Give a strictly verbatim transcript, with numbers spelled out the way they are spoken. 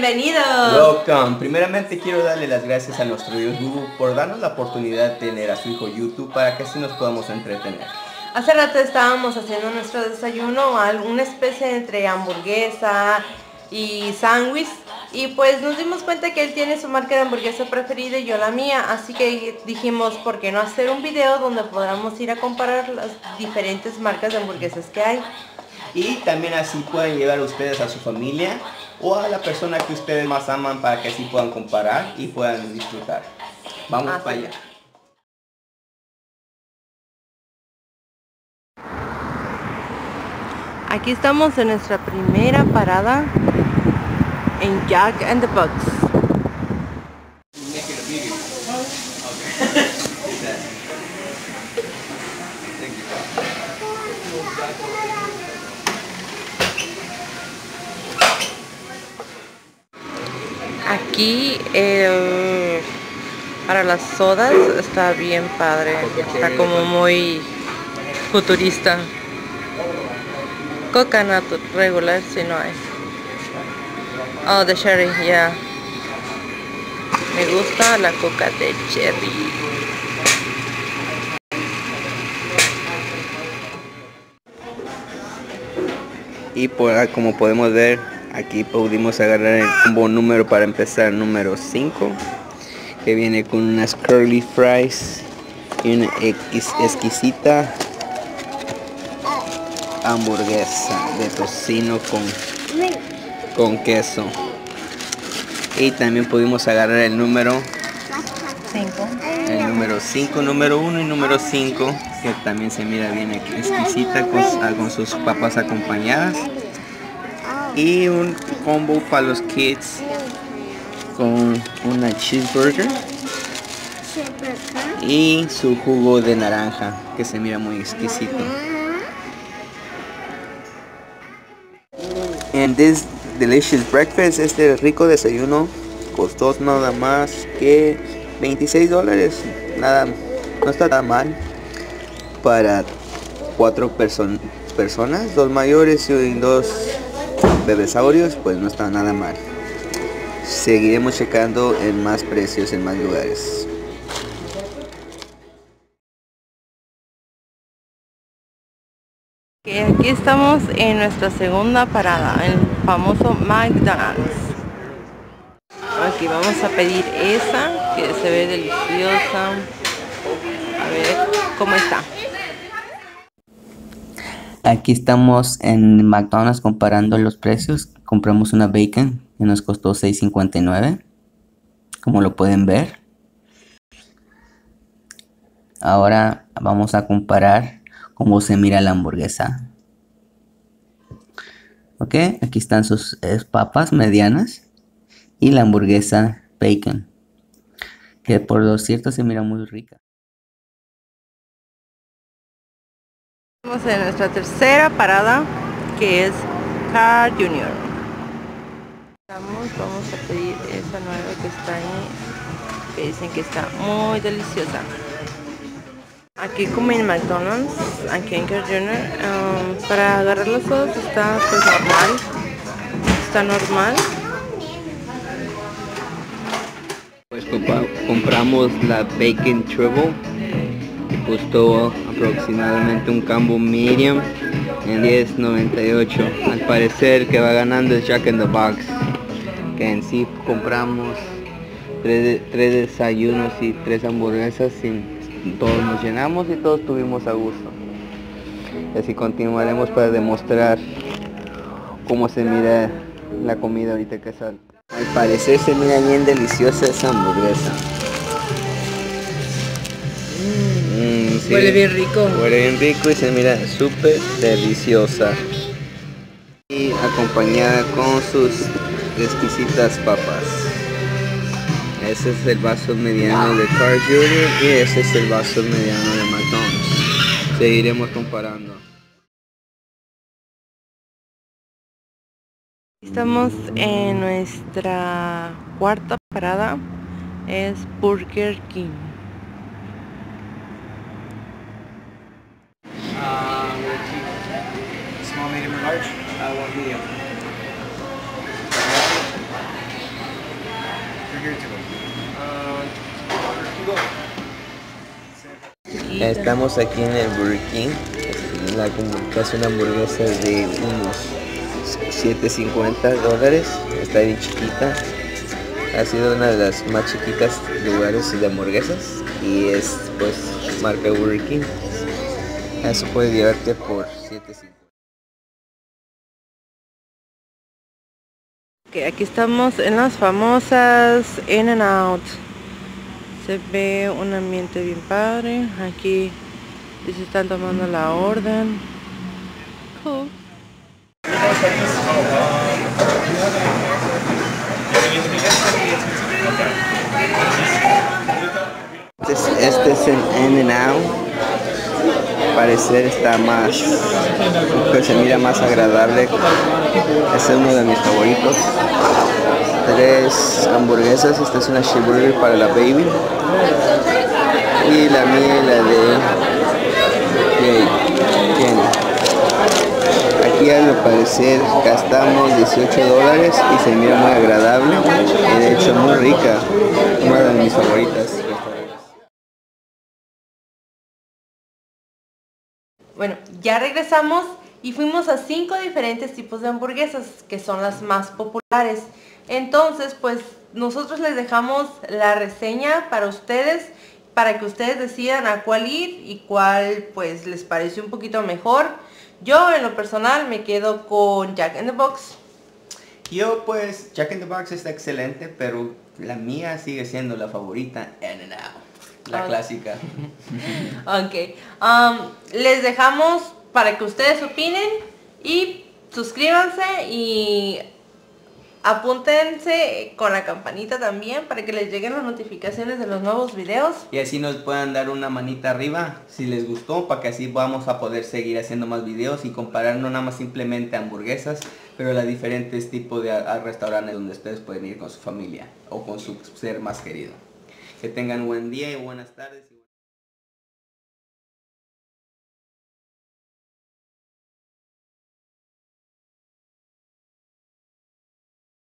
bienvenidos. Welcome. Primeramente quiero darle las gracias a nuestro Dios Google por darnos la oportunidad de tener a su hijo YouTube para que así nos podamos entretener. Hace rato estábamos haciendo nuestro desayuno, alguna especie entre hamburguesa y sándwich, y pues nos dimos cuenta que él tiene su marca de hamburguesa preferida y yo la mía, así que dijimos, ¿por qué no hacer un video donde podamos ir a comparar las diferentes marcas de hamburguesas que hay? Y también así pueden llevar ustedes a su familia o a la persona que ustedes más aman para que así puedan comparar y puedan disfrutar. Vamos Así. para allá. Aquí estamos en nuestra primera parada en Jack and the Box. Aquí el, para las sodas está bien padre, está como muy futurista. Coconut regular si no hay. Oh, de cherry, ya. Yeah. Me gusta la coca de cherry. Y por, como podemos ver, aquí pudimos agarrar el combo número para empezar, número cinco, que viene con unas curly fries y una ex, exquisita hamburguesa de tocino con, con queso. Y también pudimos agarrar el número cinco. El número cinco, número uno y número cinco, que también se mira bien aquí, exquisita con, con sus papas acompañadas. Y un combo para los kids con una cheeseburger y su jugo de naranja, que se mira muy exquisito. And this delicious breakfast, este rico desayuno, costó nada más que veintiséis dólares. Nada, no está tan mal para cuatro person personas, dos mayores y dos bebesaurios, pues no está nada mal. Seguiremos checando en más precios en más lugares. Okay, aquí estamos en nuestra segunda parada, el famoso McDonald's. Aquí vamos a pedir esa, que se ve deliciosa. A ver cómo está. Aquí estamos en McDonald's comparando los precios. Compramos una bacon que nos costó seis cincuenta y nueve, como lo pueden ver. Ahora vamos a comparar cómo se mira la hamburguesa. Ok, aquí están sus eh, papas medianas y la hamburguesa bacon, que por lo cierto se mira muy rica. Estamos en nuestra tercera parada, que es Carl junior Vamos, vamos a pedir esa nueva que está ahí, que dicen que está muy deliciosa. Aquí como en McDonald's, aquí en Carl junior, um, para agarrar las sodas está pues normal, está normal. Pues compa compramos la bacon triple, que costó aproximadamente un combo medium en diez noventa y ocho. Al parecer que va ganando es Jack in the Box, que en sí compramos tres, tres desayunos y tres hamburguesas y todos nos llenamos y todos tuvimos a gusto. Así continuaremos para demostrar cómo se mira la comida ahorita que sale. Al parecer se mira bien deliciosa esa hamburguesa. Mm, sí, Huele bien rico. Huele bien rico y se mira súper deliciosa. Y acompañada con sus exquisitas papas. Ese es el vaso mediano de Carl junior y ese es el vaso mediano de McDonald's. Seguiremos comparando. Estamos en nuestra cuarta parada, es Burger King. Uh, small, medium, or large? Uh, one medium. Estamos aquí en el Burger King, la que hace una hamburguesa de unos siete cincuenta dólares, está bien chiquita, ha sido una de las más chiquitas lugares de hamburguesas y es pues marca Burger King, eso puede llevarte por siete cincuenta. Okay, aquí estamos en las famosas In-N-Out. Se ve un ambiente bien padre. Aquí se están tomando la orden. Cool. Este es, este es el In-N-Out. Parecer está más, que se mira más agradable. Este es uno de mis favoritos. Tres hamburguesas, esta es una cheeseburger para la baby y la mía y la de Jenny. Aquí al parecer gastamos dieciocho dólares y se mira muy agradable y de hecho muy rica, una de mis favoritas. Bueno, ya regresamos y fuimos a cinco diferentes tipos de hamburguesas que son las más populares. Entonces, pues nosotros les dejamos la reseña para ustedes, para que ustedes decidan a cuál ir y cuál pues les pareció un poquito mejor. Yo en lo personal me quedo con Jack in the Box. Yo pues Jack in the Box está excelente, pero la mía sigue siendo la favorita, In-N-Out. La okay. Clásica. Ok. Um, les dejamos para que ustedes opinen y suscríbanse y apúntense con la campanita también para que les lleguen las notificaciones de los nuevos videos. Y así nos puedan dar una manita arriba si les gustó, para que así vamos a poder seguir haciendo más videos y comparar no nada más simplemente hamburguesas, pero los diferentes tipos de a, a restaurantes donde ustedes pueden ir con su familia o con su ser más querido. Que tengan buen día y buenas tardes.